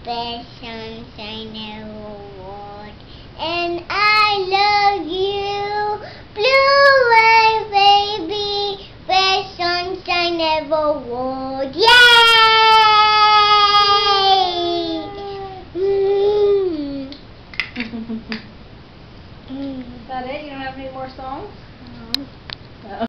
best sunshine ever was. And I love you, blue eye baby, best sunshine ever was. Yay! Is that it? You don't have any more songs?